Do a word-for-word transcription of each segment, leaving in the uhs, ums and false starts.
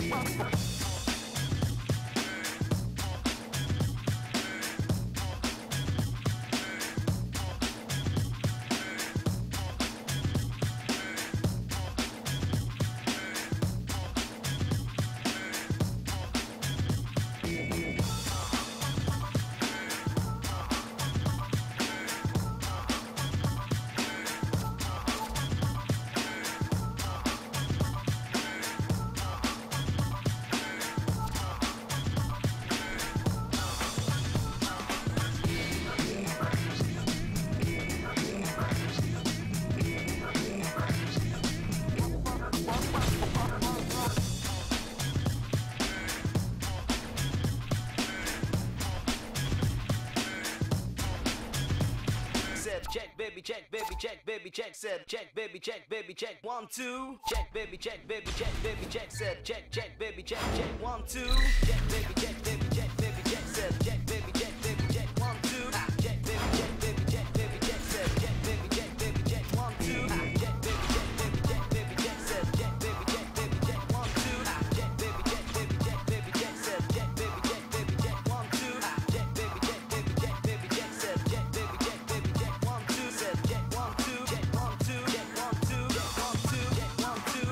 Check, baby, check, baby, check, baby, check, said, check, baby, check, baby, check, one, two. Check, baby, check, baby, check, baby, check, said, check, check, baby, check, check, one, two. Check, baby, check, baby, check, baby, check, said, check, baby, check, baby, check, one, two. Check, baby, check, baby, check, baby, check, said, check, baby, check, baby, check, one, two. Check, baby, check, baby, check, baby, check, said, check, baby, check, baby, check, one, two. Check, baby, check, baby, check, baby, check, said, check, baby, check, baby, check, one, two. Check, baby, check, baby, check, baby, check, said, check, baby, check, baby, check, one, two. Said, check, one, two, check, one, two, check, one, two, check, one, two, check, one, two.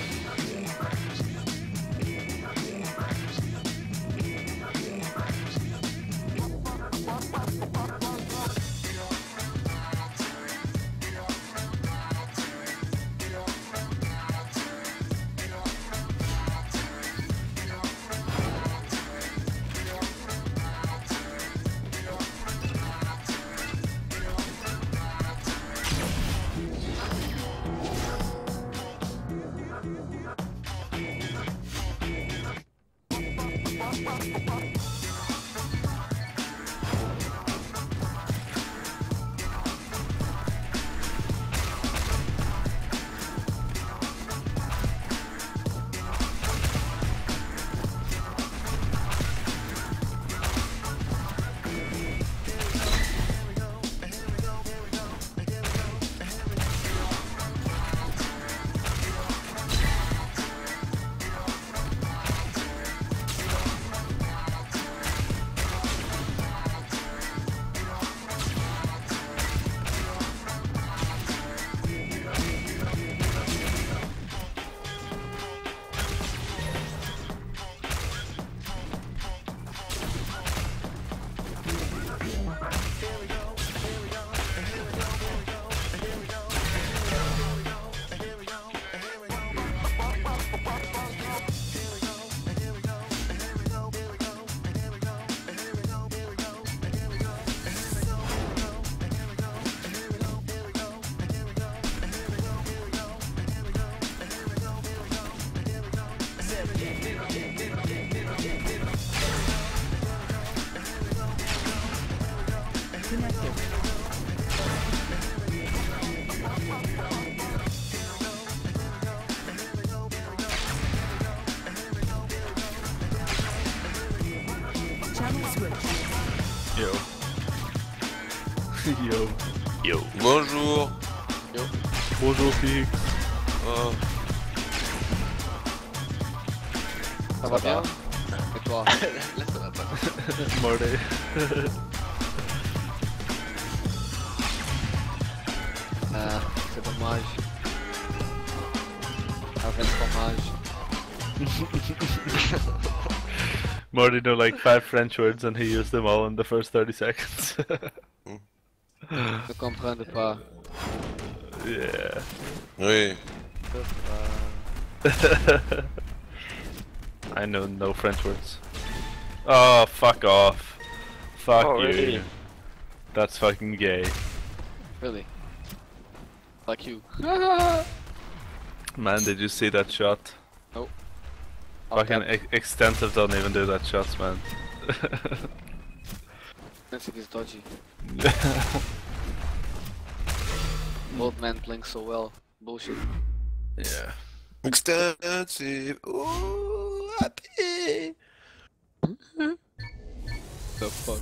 Yo. Yo. Yo. Bonjour. Yo. Bonjour Pix. Oh. Ça va bien? Et toi? Là ça va pas. Morté. Euh, c'est dommage. Avec le fromage. Morty know like five French words and he used them all in the first thirty seconds. Je comprends pas. Yeah. Oui. I know no French words. Oh, fuck off. Fuck Oh, you. really? That's fucking gay. Really? Like you. Man, did you see that shot? Oh. Fucking Okay. ex extensive don't even do that shots, man. Extensive is dodgy. Old man playing so well. Bullshit. Yeah. Extensive. Ooh, happy. The fuck?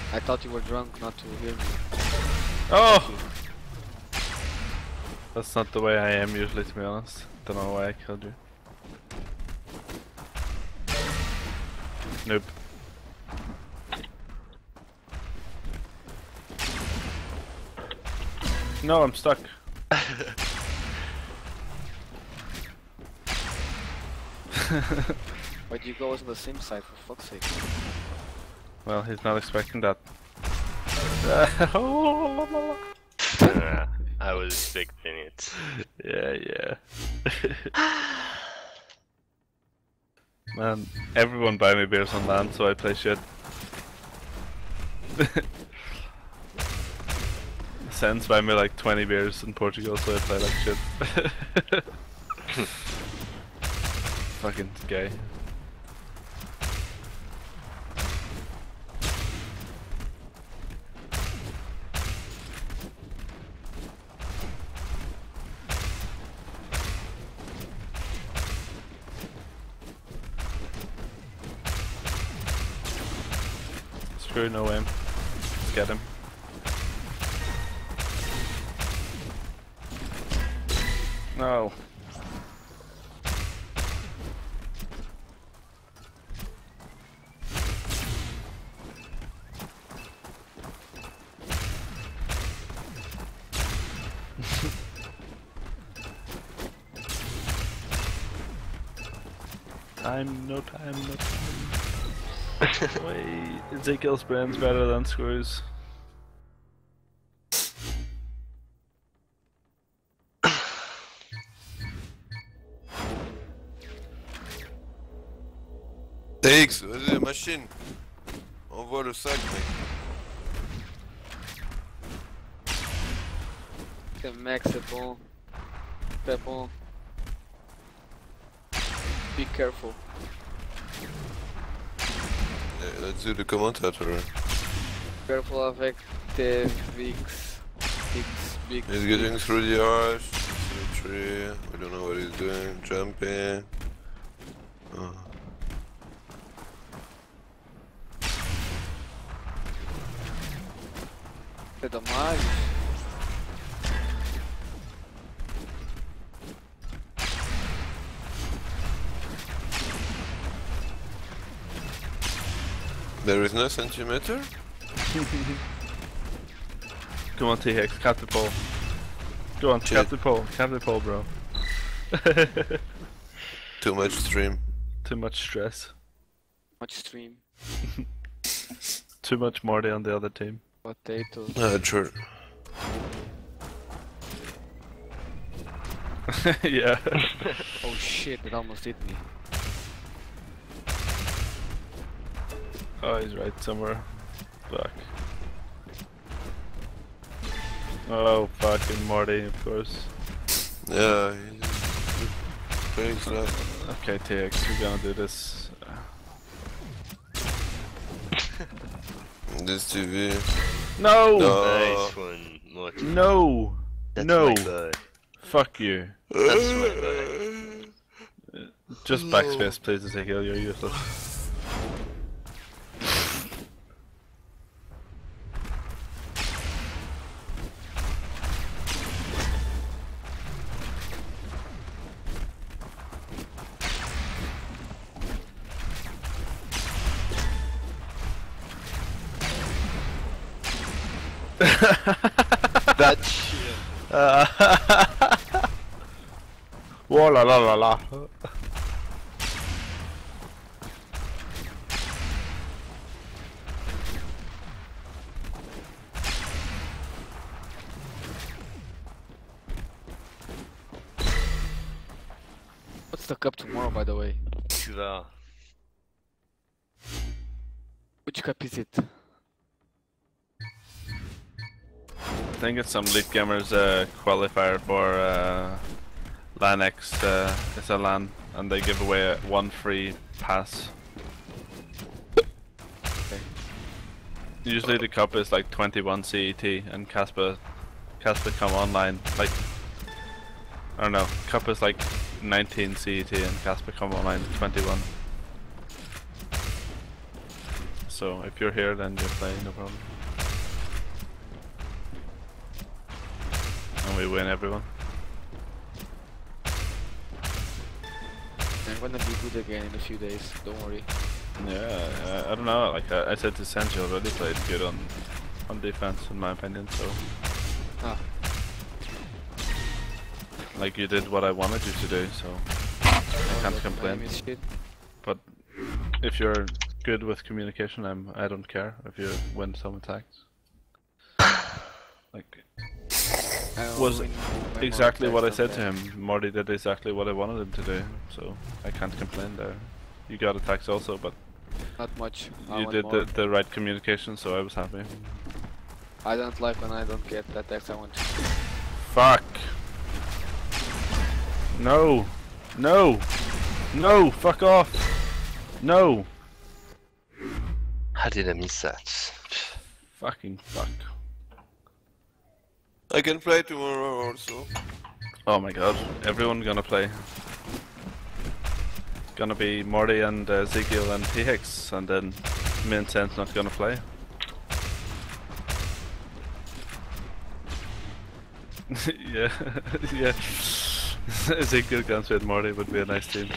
I thought you were drunk not to hear me. Oh! That's not the way I am usually, to be honest. Don't know why I killed you. Nope. No, I'm stuck. Why'd you go on the sim side, for fuck's sake? Well, he's not expecting that. Uh, I was expecting it. Yeah, yeah. Man, everyone buy me beers on land, so I play shit. Sends buy me like twenty beers in Portugal, so I play like shit. Fucking gay. Screw no aim. Let's get him. No. Time, no time, no time. Wait, Ezekiel's brain's better than Screws. T X, vas-y, machine. Envoie le sac, mec. Ok, mec, c'est bon. C'est bon. Be careful. Yeah, let's do the commentator. Careful avec tes Vix. Vix, Vix. He's getting through the arch, through the tree. We don't know what he's doing. Jumping. Oh. C'est dommage. There is no centimeter? Come on, T X, cap the pole. Go on, Shit. cap the pole, cap the pole, bro. Too much stream. Too much stress. Much stream. Too much Morty on the other team. Potatoes. Ah, sure. Yeah. Oh shit, it almost hit me. Oh, he's right somewhere. Fuck. Oh, fucking Morty, of course. Yeah, he's thanks a lot. Okay, T X, we're gonna do this. This T V. No! No. Nice one, Morty. No! That's No! my bird. Fuck you. That's my bird. Just No. backspace, please, Ezekiel, you're useless. That shit. Whoa la la la la. What's the cup tomorrow, by the way? Tu vas. Which cup is it? I think it's some Leap Gamers uh, qualifier for uh, LAN X. Uh, it's a LAN, and they give away a one free pass. Okay. Usually the cup is like twenty-one C E T, and Casper, Casper come online like I don't know. Cup is like nineteen C E T, and Casper come online twenty-one. So if you're here, then you're playing, no problem. And we win everyone. I'm gonna be good again in a few days, don't worry. Yeah, I, I don't know. Like I, I said to Senji, you already played good on on defense, in my opinion. So Ah, like you did what I wanted you to do, so I can't but complain. aim is shit. But if you're good with communication, I'm I don't care if you win some attacks. Like I was win way exactly more what I attacks said than to that. him. Morty did exactly what I wanted him to do, so I can't complain there. You got attacks also, but Not much. I you want did more. the, the right communication, so I was happy. I don't like when I don't get the attacks I want. Fuck! No! No! No! Fuck off! No! How did I miss that? Fucking fuck. I can play tomorrow also. Oh my god, everyone gonna play. Gonna be Morty and uh, Ezekiel and T Hicks, and then me and Sen's not gonna play. yeah, yeah. Ezekiel against with Morty would be a nice team.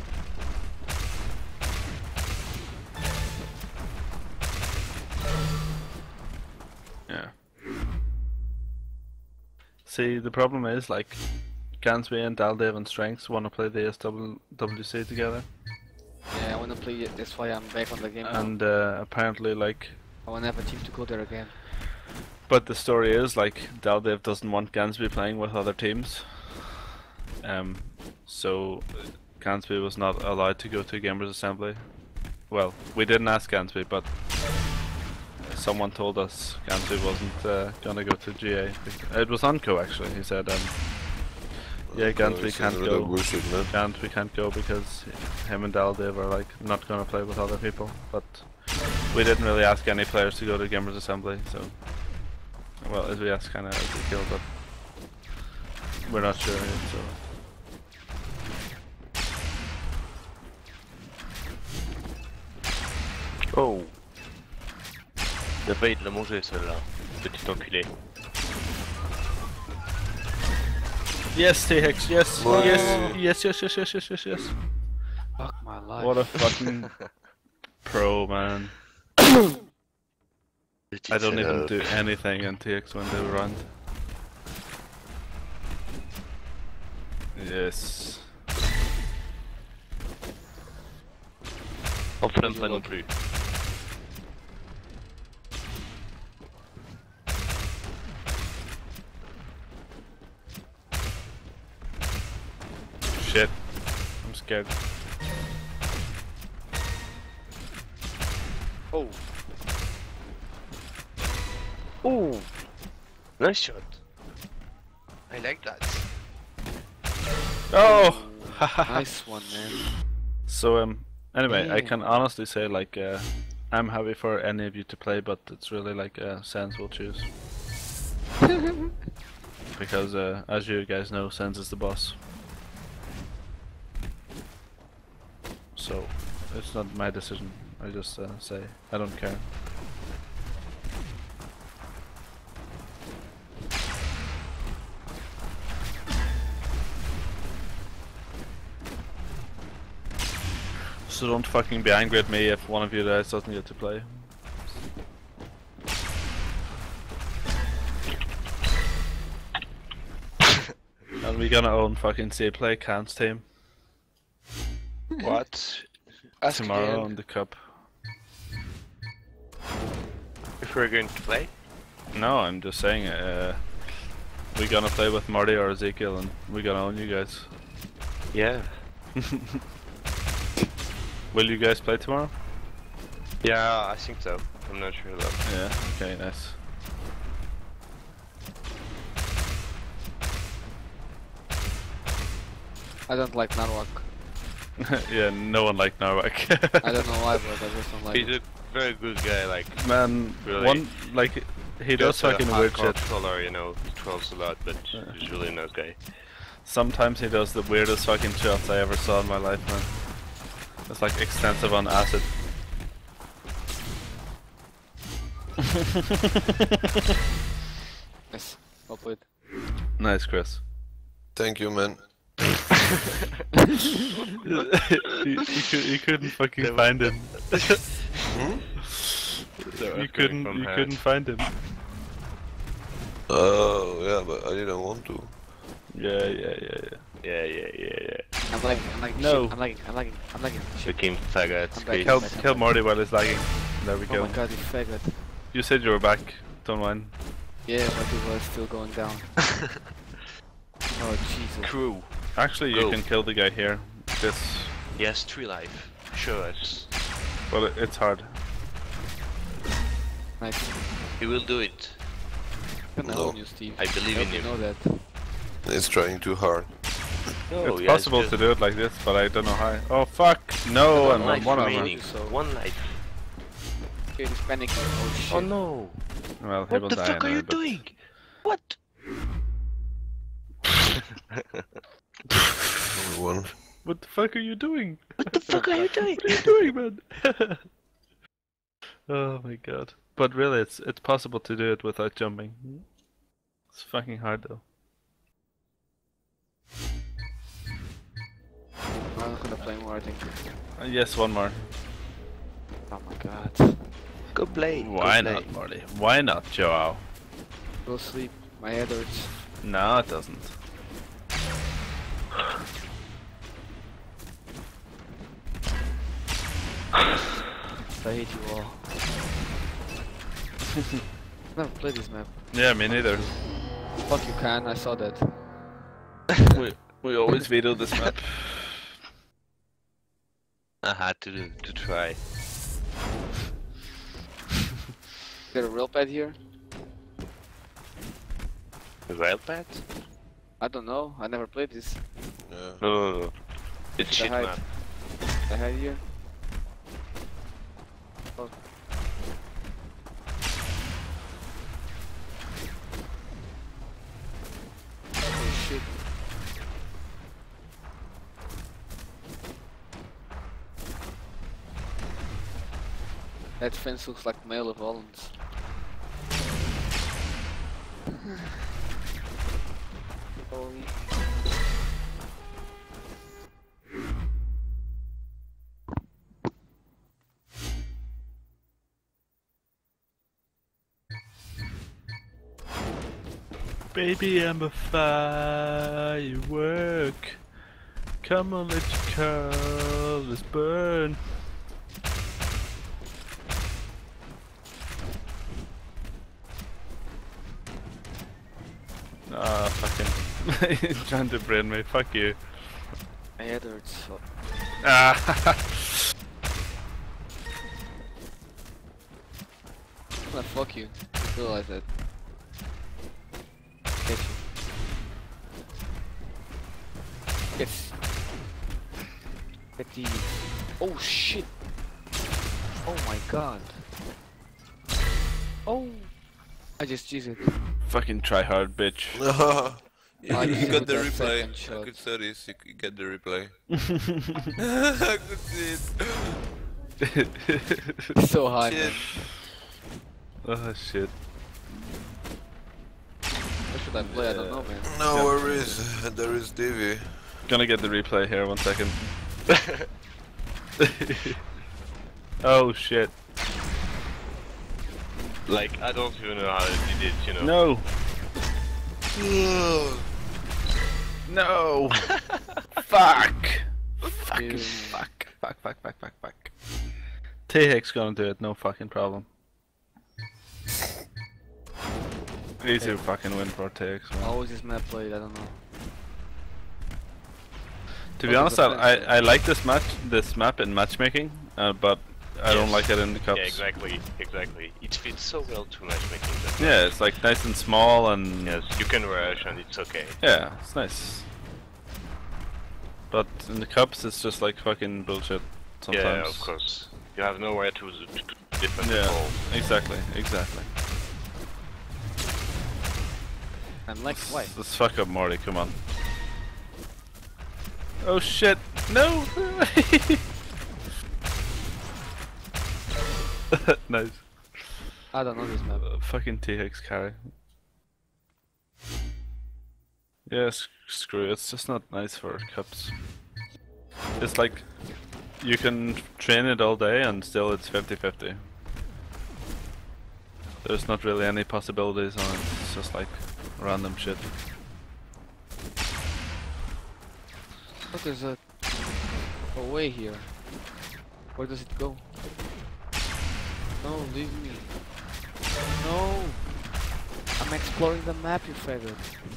Yeah. See, the problem is, like, Gansby and Daldev and Strengths want to play the S W C together, Yeah, I wanna play it. That's why I'm back on the game now. and uh, apparently, like, I wanna have a team to go there again. but the story is, like, Daldev doesn't want Gansby playing with other teams. Um, so Gansby was not allowed to go to Gamers Assembly. Well, we didn't ask Gansby, but someone told us Gansby wasn't uh, gonna go to G A. It was Unco actually. He said, um, "Yeah, Gansby It's can't another go. bullshit, man. Gansby can't go because him and Daldev are like not gonna play with other people." But we didn't really ask any players to go to Gamers Assembly, so well, as we asked kind of Ezekiel, but we're not sure yet. So. Oh. Il a failli te la manger celle-là, petit enculé. Yes, T Hex, yes, Wow. yes, yes, yes, yes, yes, yes, yes, yes. Fuck my life. What a fucking pro, man. Petite I don't even salope. do anything in T X when they run. Yes. En flamme pas non plus. Shit. I'm scared. Oh. Oh! Nice shot. I like that. Oh! Nice one, man. So, um, anyway, I Damn. can honestly say, like, uh, I'm happy for any of you to play, but it's really like, uh, Sans will choose. Because, uh, as you guys know, Sans is the boss. So, it's not my decision. I just uh, say, I don't care. So don't fucking be angry at me if one of you guys doesn't get to play. And we're gonna own fucking C Play Cans team What? Ask tomorrow again on the cup. if we're going to play. No, I'm just saying, uh, we're gonna play with Marty or Ezekiel and we're gonna own you guys. Yeah. Will you guys play tomorrow? Yeah, I think so. I'm not sure though. Yeah, okay, nice. I don't like Narwhal. Yeah, no one liked Narwhal. I don't know why, but I just don't like He's it. a very good guy, like Man, Really? one, like, he does just a fucking weird hardcore shit. troller, you know, he trolls a lot, but Yeah. he's really a nice guy. Sometimes he does the weirdest fucking shots I ever saw in my life, man. It's like extensive on acid. Nice. Well played. Nice, Chris. Thank you, man. you, you, could, you couldn't fucking find him. Hmm? You couldn't. You couldn't find him. Oh, yeah, but I didn't want to. Yeah, yeah, yeah, yeah. Yeah, yeah, yeah, yeah. I'm lagging, I'm lagging, No. shit, I'm lagging, I'm lagging, I'm lagging. Shit. Fucking faggots. I'm back. crazy. Kill, back, I'm kill back. Morty while he's lagging. There we Oh go. my god, you faggot. You said you were back. Don't mind. Yeah, but it was still going down. Oh Jesus. Crew. Actually, you Go. can kill the guy here. This, He has three life. Show us. but it, it's hard. Nice. He will do it. I'm gonna No. own you, Steve. I believe hope in you you. know that. It's trying too hard. No, it's he possible has to just do it like this, but I don't know how. Oh fuck! No, One I'm on life one armor. remaining. So- One life. Okay, he's panicking. Oh shit. Oh no. Well, he What will the die fuck are anyway, you but- doing? What? Only one. What the fuck are you doing? What the fuck are you doing? What are you doing, man? Oh my god! But really, it's it's possible to do it without jumping. It's fucking hard though. I'm not gonna play more, I think. Uh, yes, one more. Oh my god. Go play. go Why play. not, Marty? Why not, Joao? Go sleep. My head hurts. No, it doesn't. I hate you all. Never played this map. Yeah, me neither. Fuck you, Khan. I saw that. we we always veto this map. I had to do, to try. Got a real pad here? The rail pad? I don't know. I never played this. Yeah. No, no, no. It's The shit hype. map. I had here. Oh. Oh shit. That fence looks like Mail of Hollands. Holy. Baby, I'm a firework. Come on, let your colors burn. Ah, fucking. Trying to brain me, fuck you. My head hurts. So. Ah, Nah, fuck you. Just realize that. Get you. Yes. Get the. Oh shit. Oh my god. Oh. I just cheesed it. fucking try hard, bitch. you, I you just got put the that replay. second I shot. could say this. You could get the replay. I could see it. So high, Shit. man. Oh shit. What should I play? I don't know, man. No Yeah. worries. There is Divi. Gonna get the replay here, one second. Oh shit. Like, I don't even know how they did it, you know. No! Ugh. No! Fuck! Fucking Ew. fuck. Fuck, fuck, fuck, fuck, fuck. T-Hex gonna do it, no fucking problem. Easy fucking win for T-Hex, man. How was this map played? I don't know. To be Oh, honest, the I, defense. I I like this match, this map in matchmaking, uh, but I don't Yes. like it in the cups. Yeah, exactly, exactly. It fits so well to matchmaking. That Yeah, it's like nice and small and Yes, you can rush and it's okay. yeah, it's nice. But in the cups, it's just like fucking bullshit sometimes. Yeah, of course. You have nowhere to, to, to defend Yeah, at all. exactly, exactly. I'm like, why? Let's fuck up Morty, come on. Oh shit, no! Nice. I don't know this map. Uh, fucking T X carry. Yeah, screw it. It's just not nice for cups. It's like you can train it all day and still it's fifty fifty. There's not really any possibilities on it. It's just like random shit. Look, there's a, a way here. Where does it go? No, leave me. No! I'm exploring the map, you faggot.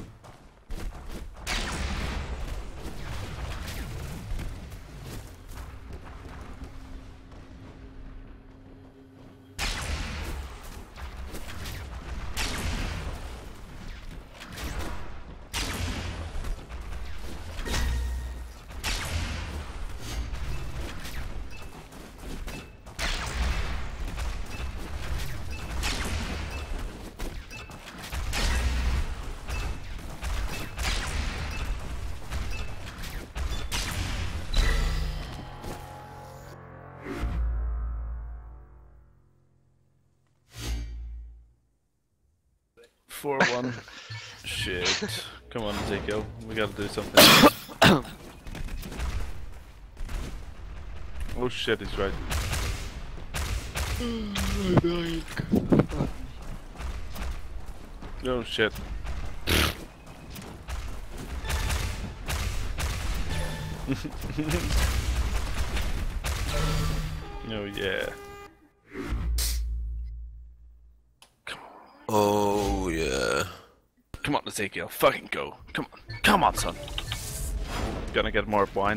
four one. Shit. Come on, Ezekiel. We gotta do something. Oh shit, he's right. Oh shit. Oh yeah. Oh yeah. Come on, Ezekiel, fucking go. Come on. Come on, son. Gonna get more wine.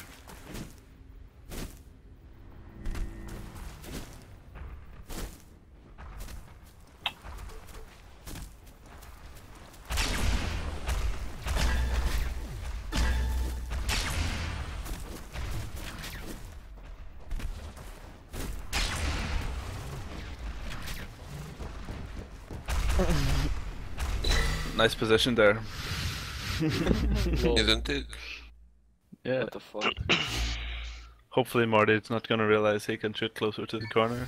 Nice position there. Isn't it? Yeah. What the fuck? Hopefully Marty's not gonna realize he can shoot closer to the corner.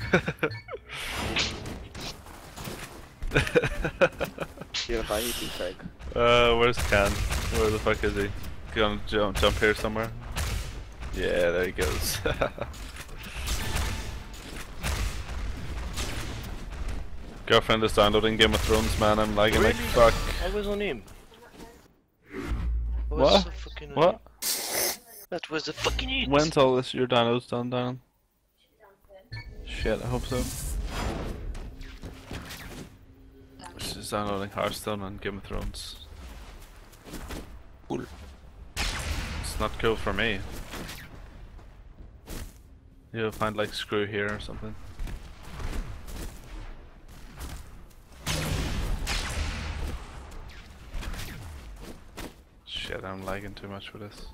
You're a eating fag. Uh, where's Can? Where the fuck is he? Gonna jump, jump here somewhere? Yeah, there he goes. Girlfriend is downloading Game of Thrones, man. I'm lagging like Really? fuck. I was on him. I was What? so fucking on What? him. That was a fucking it. When's all this your downloads done, down? Shit, I hope so. She's downloading Hearthstone and Game of Thrones. Cool. It's not cool for me. You'll find like Screw here or something. Shit, I'm lagging too much for this.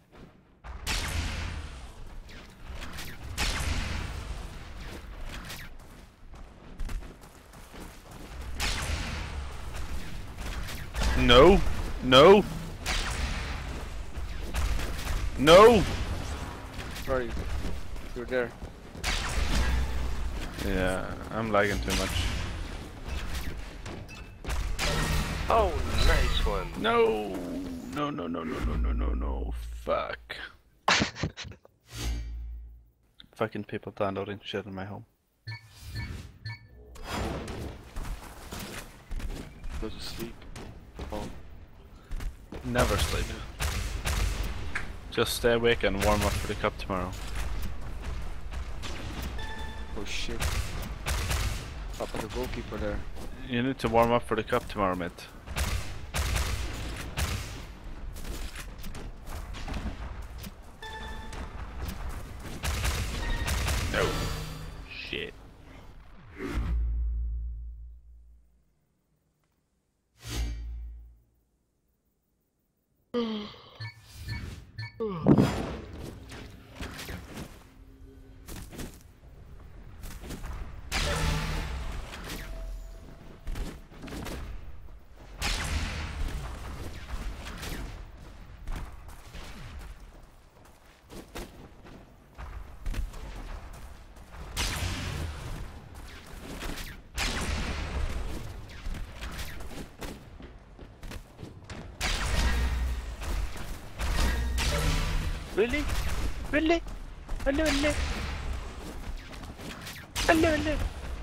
No! No! No! Sorry. You're there. Yeah, I'm lagging too much. Oh, nice one. No! No, no, no, no, no, no, no, no. Fuck. Fucking people downloading shit in my home. Go to sleep. Oh. Never sleep. Just stay awake and warm up for the cup tomorrow. Oh shit. Papa the goalkeeper there. You need to warm up for the cup tomorrow, mate. No. Shit. Really? Really? Allez, allez. Allez, allez.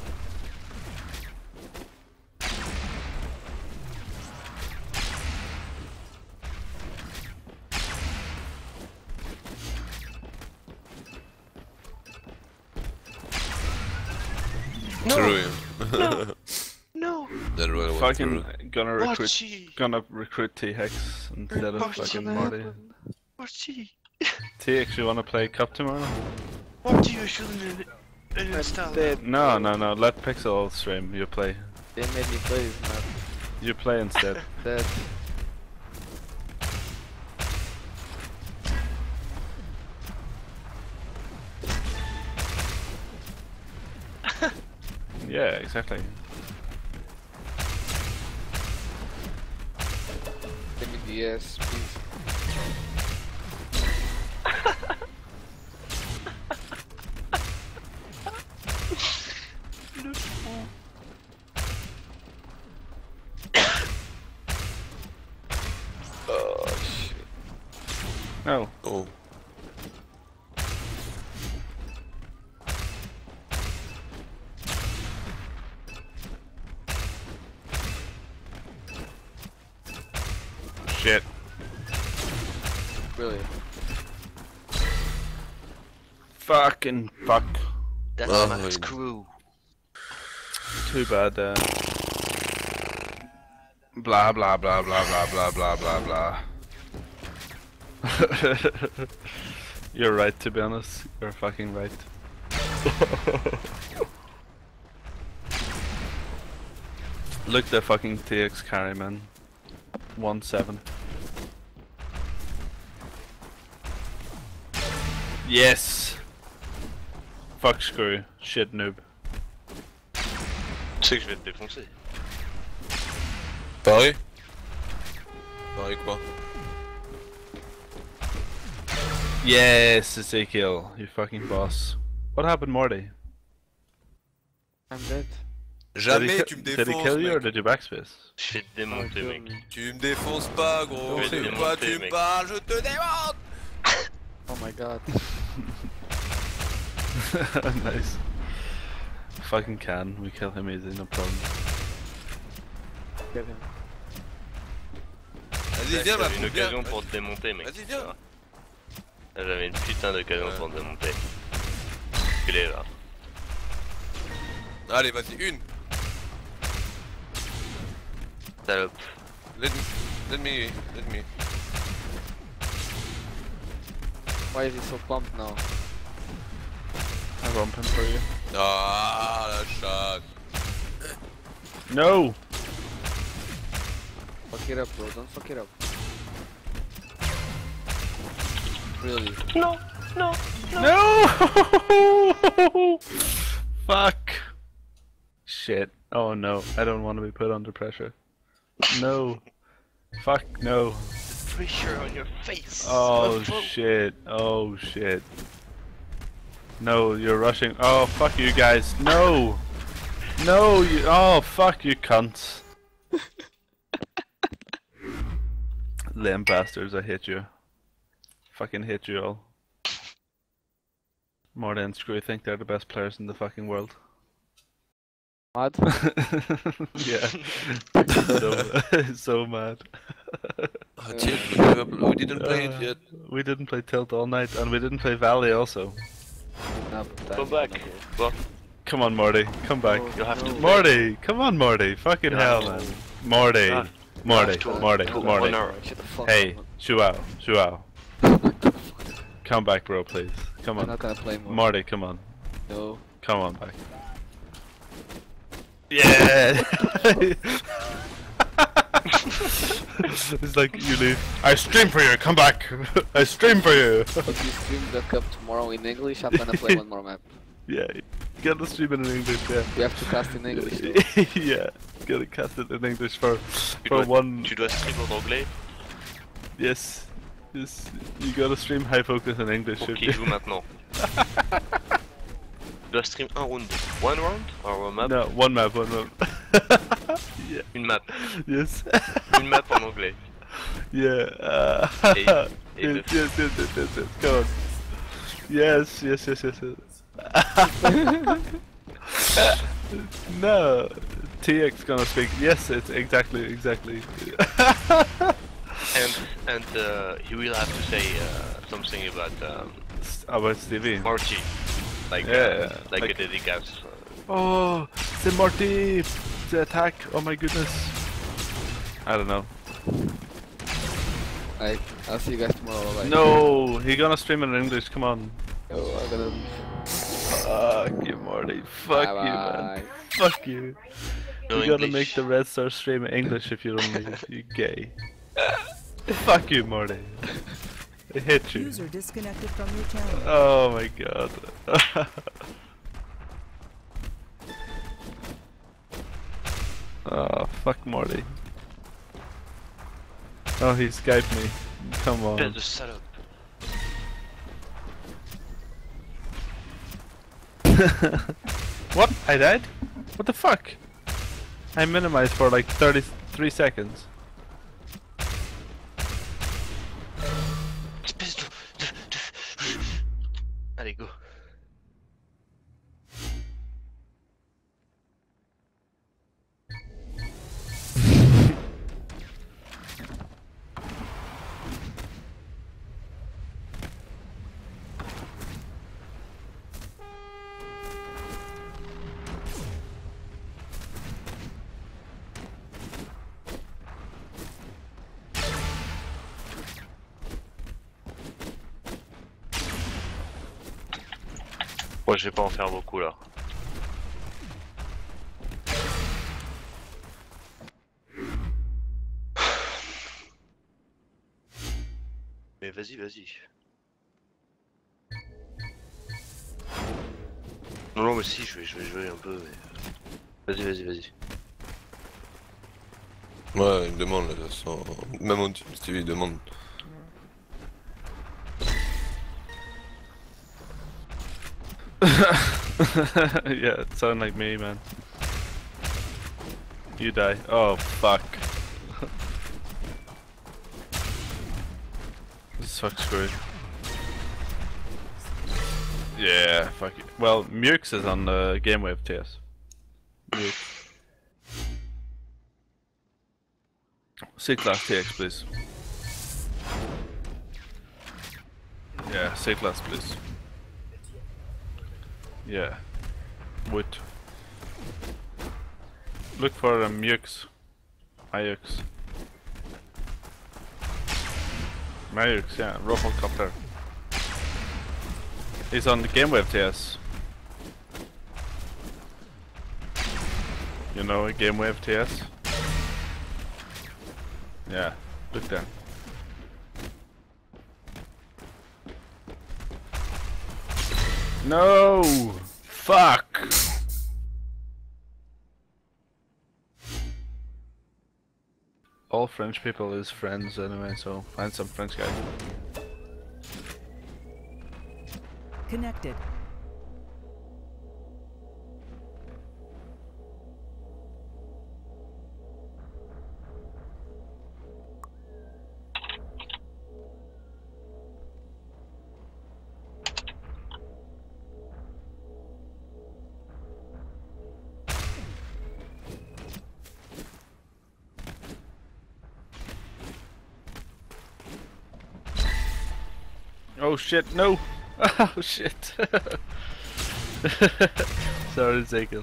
True. No. No. That really was Fucking true. gonna recruit, Archie. gonna recruit T-Hex instead of Archie, fucking man. Marty. Archie. T-Hex, you wanna play Cup tomorrow? What do you shouldn't install? Dead. No, no, no. Let Pixel stream. You play. They made me play this map. You play instead. Dead. Yeah, exactly. Give me the S, please. Oh shit. No. Oh. Shit. Really. Fucking fuck. That's Oh, Max yeah. crew. Too bad. Uh... Blah blah blah blah blah blah blah blah blah. You're right, to be honest. You're fucking right. Look the fucking T X carry, man. one seven. Yes! Fuck screw. Shit noob. Tu sais que je vais te défoncer. Pareil. Pareil quoi. Yes, Ezekiel, you fucking boss. What happened, Morty? I'm dead. Jamais did tu me he, Did he défonces, kill you or mec. did you backspace? Je vais te démonter, Oh, mec. kill me. Tu me défonces pas, gros. Je vais De te quoi démonter, tu me mec. parles? Je te démonte. Oh my god. Nice. Fucking can, we kill him easy, no problem. Get him. Vas-y, viens, ma J'avais une poule, viens. occasion pour te démonter, mec. Vas-y, viens. J'avais une putain d'occasion Ouais. pour te démonter. Il est là. Allez, vas-y, une. Salope. Let me, let me, let me. Why is he so pumped now? I bump him for you. Ah, la chatte. No! Fuck it up, bro. Don't fuck it up. Really? Non, non. No! Fuck! Shit. Oh no, I don't want to be put under pressure. No. Fuck no. Pressure on your face. Oh shit. Oh shit. No, you're rushing. Oh fuck you guys. No! No, you. Oh fuck you cunts. Lame bastards, I hate you. Fucking hate you all. More than Screw think they're the best players in the fucking world. Mad? Yeah. so, so mad. Ah, tiens, we never- we didn't play it Uh, yet. We didn't play Tilt all night, and we didn't play Valley also. Nah, but Go that's back. not good. Bon, Come on, Morty, come back. you'll have to No. Morty, come on, Morty. Fucking You hell, have man. to- Morty, you have- Morty, have to- Morty, to Morty. honor. Shut the fuck Hey, up. Shuao, Shuao. Come back, bro, please. Come I'm on. not gonna play more. Morty, come on. No. Come on back. Yeah! It's like, you leave. I stream for you, come back! I stream for you! But you stream the cup tomorrow in English, I'm gonna play one more map. Yeah, get the stream in English, yeah. We have to cast in English. though. Yeah, get it casted in English for, tu for dois, one. tu dois stream en anglais Yes, yes, you gotta stream high focus in English. pour if qu'il you- joue maintenant. Tu dois stream un round. One round or one map? No, one map, one map. Yeah, Une map. yes, Une map en anglais. yeah. Uh, Et Yes, yes, yes, yes, yes, yes. Come on. Yes, yes, yes, yes, yes. No. T X gonna speak. Yes, it's exactly, exactly. And and uh, he will have to say uh, something about um, About Stevie. Morty, like Yeah, uh, yeah, like, like- a dédicace. Oh, c'est Morty! The attack! Oh my goodness. I don't know. Alright, I'll see you guys tomorrow. Bye. No! He gonna stream in English, come on. Oh, I'm gonna. Fuck you, Morty. Fuck Bye you, man. bye. Fuck you. No You gotta English. make the Red Star stream in English if you don't make it. You gay. Fuck you, Morty. I hate you. User disconnected from your channel. Oh my god. Oh, fuck Morty. Oh, he Skyped me. Come Yeah, on. the setup. What? I died? What the fuck? I minimized for like thirty-three seconds. Espèce de... de- de- Allez, go. Ouais, je vais pas en faire beaucoup là. Mais vas-y, vas-y. Non, non, mais si, je vais, je vais jouer un peu, mais... Vas-y, vas-y, vas-y. Ouais, il demande là, de toute façon. Même mon team Stevie il demande. Yeah, it sounded like me, man. You die. Oh, fuck. This fuck screwed. Yeah, fuck it. Well, Mux is on the GameWave T S. Mux. C-Class T X, please. Yeah, C-Class, please. Yeah. Wood. Look for um, Mux. Myux. Myux, yeah, Robocopter. He's on the GameWave T S. You know a GameWave T S? Yeah, look there. No! Fuck! All French people is friends anyway, so find some French guy. Connected. Oh shit, no! Oh shit! Sorry, Zekiel.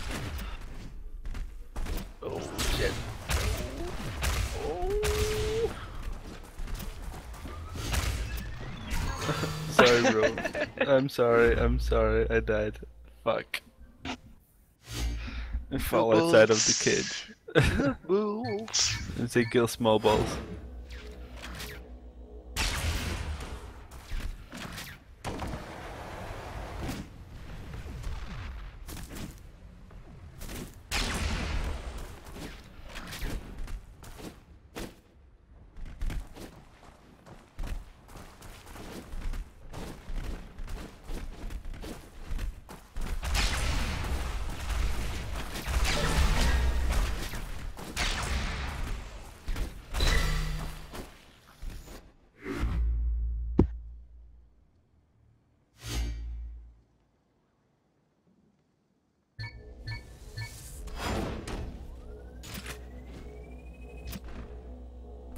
Oh shit. Oh. Sorry, bro. I'm sorry, I'm sorry, I died. Fuck. I fall outside of the cage. Ezekiel small balls.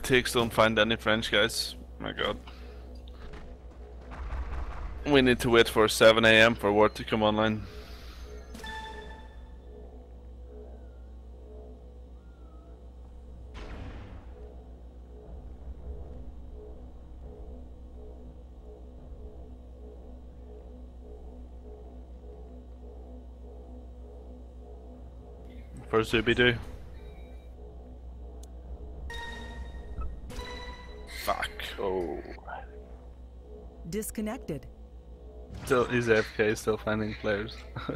Takes don't find any French guys. My god. We need to wait for seven A M for Ward to come online. For Zubidoo. Fuck. Oh. Disconnected. Still, he's A F K, still finding players.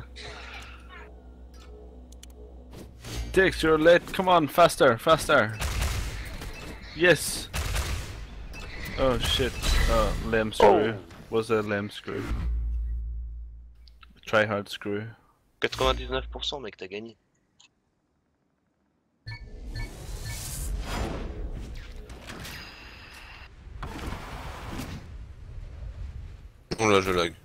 Dix, you're late. Come on, faster, faster. Yes. Oh shit. Oh, lame screw. Oh. Was a lame screw. Try hard screw. quatre-vingt-dix-neuf pour cent mec, t'as gagné. Oh là, je lag.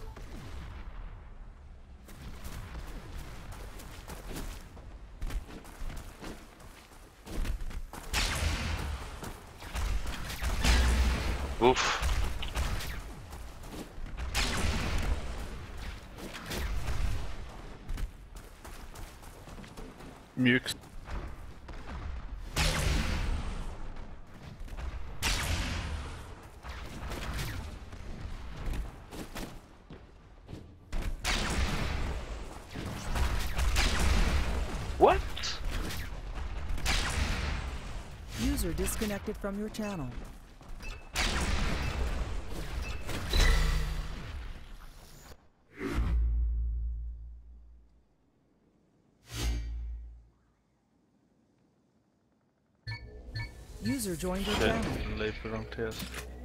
Ouf. Mux. What? User disconnected from your channel. User joined your Shit, channel. late for wrong test.